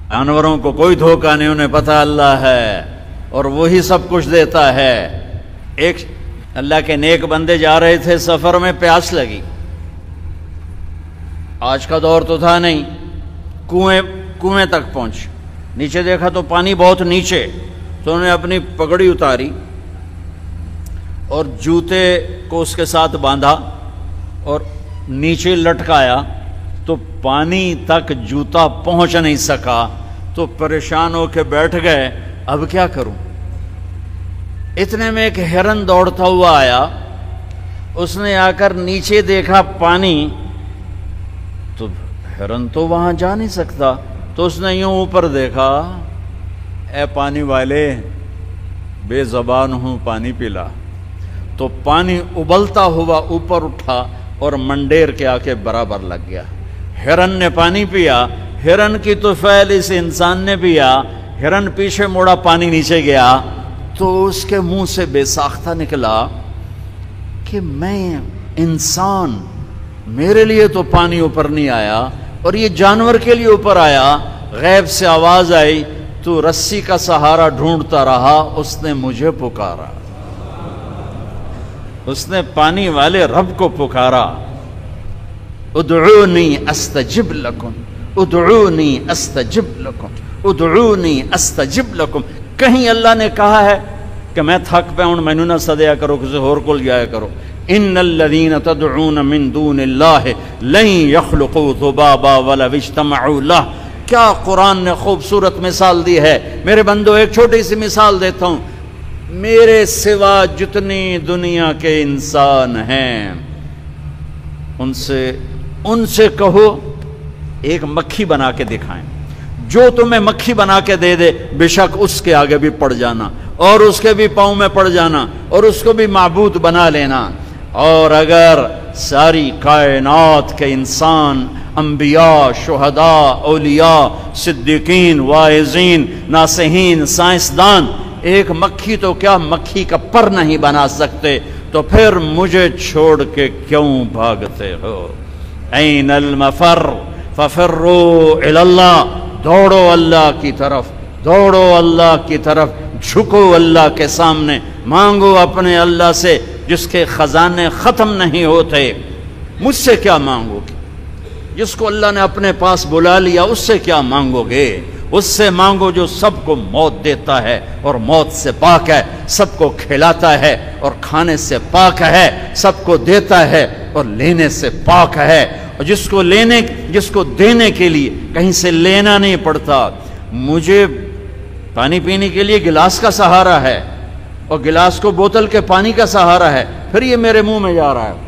جانوروں کو کوئی دھوکہ نہیں، انہیں پتہ اللہ ہے اور وہی سب کچھ دیتا ہے۔ ایک اللہ کے نیک بندے جا رہے تھے سفر میں، پیاس لگی، آج کا دور تو تھا نہیں، کنویں تک پہنچ، نیچے دیکھا تو پانی بہت نیچے، تو انہوں نے اپنی پگڑی اتاری اور جوتے کو اس کے ساتھ باندھا اور نیچے لٹکایا، تو پانی تک جوتا پہنچ نہیں سکا، تو پریشان ہو کے بیٹھ گئے، اب کیا کروں؟ اتنے میں ایک ہرن دوڑتا ہوا آیا، اس نے آ کر نیچے دیکھا پانی، تو ہرن تو وہاں جا نہیں سکتا، تو اس نے یوں اوپر دیکھا، اے پانی والے بے زبان ہوں، پانی پلا، تو پانی ابلتا ہوا اوپر اٹھا اور منڈیر کے آ کے برابر لگ گیا۔ ہرن نے پانی پیا، ہرن کی تو فعل اس انسان نے پیا، ہرن پیچھے موڑا، پانی نیچے گیا، تو اس کے منہ سے بے ساختہ نکلا کہ میں انسان، میرے لیے تو پانی اوپر نہیں آیا اور یہ جانور کے لیے اوپر آیا۔ غیب سے آواز آئی، تو رسی کا سہارا ڈھونڈتا رہا، اس نے مجھے پکارا، اس نے پانی والے رب کو پکارا، ادعونی استجب لکم، ادعونی استجب لکم، ادعونی استجب لکم۔ کہیں اللہ نے کہا ہے کہ میں تھک پہ ہوں، مینو نہ سدیا کرو، کسی اور کو جایا کرو؟ ان الذین تدعون من دون اللہ لن یخلقوا ذبابا ولو اجتمعوا لہ۔ کیا قرآن نے خوبصورت مثال دی ہے۔ میرے بندو، ایک چھوٹی سی مثال دیتا ہوں، میرے سوا جتنی دنیا کے انسان ہیں ان سے کہو ایک مکھی بنا کے دکھائیں، جو تمہیں مکھی بنا کے دے دے بے شک اس کے آگے بھی پڑ جانا اور اس کے بھی پاؤں میں پڑ جانا اور اس کو بھی معبود بنا لینا۔ اور اگر ساری کائنات کے انسان، انبیاء، شہداء، اولیاء، صدیقین، واعظین، ناصحین، سائنسدان ایک مکھی تو کیا مکھی کا پر نہیں بنا سکتے، تو پھر مجھے چھوڑ کے کیوں بھاگتے ہو؟ این المفر ففروا الی اللہ، دوڑو اللہ کی طرف، دوڑو اللہ کی طرف، جھکو اللہ کے سامنے، مانگو اپنے اللہ سے جس کے خزانے ختم نہیں ہوتے۔ مجھ سے کیا مانگو گے؟ جس کو اللہ نے اپنے پاس بلا لیا اس سے کیا مانگو گے؟ اس سے مانگو جو سب کو موت دیتا ہے اور موت سے پاک ہے، سب کو کھلاتا ہے اور کھانے سے پاک ہے، سب کو دیتا ہے اور لینے سے پاک ہے، اور جس کو دینے کے لیے کہیں سے لینا نہیں پڑتا۔ مجھے پانی پینے کے لیے گلاس کا سہارا ہے اور گلاس کو بوتل کے پانی کا سہارا ہے، پھر یہ میرے منہ میں جا رہا ہے۔